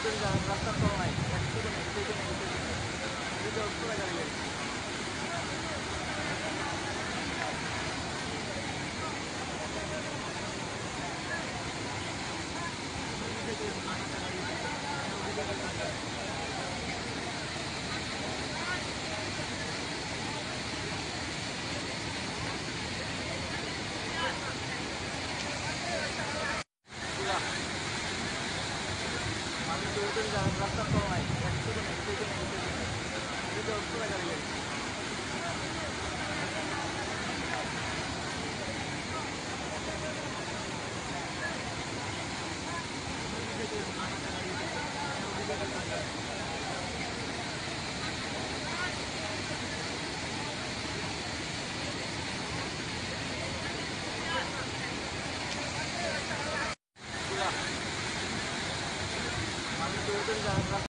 রাস্তার তল নাই, একটুকু নেই, এদিকে নেই, এদিকে নেই, এদিকে পুরো গাড়ি গাড়ি। ওদিকে যে আরেকটা গাড়ি আছে, হ্যাঁ ওদিকে যে আরেকটা গাড়ি। পুরা আমি তো ওদিকে রাস্তার তল নাই, একটুকু নেই, এদিকে নেই, এদিকে নেই, এদিকে পুরো গাড়ি গাড়ি। ওদিকে যে আরেকটা গাড়ি আছে, হ্যাঁ ওদিকে যে আরেকটা গাড়ি। পুরা আমি তো ওদিকে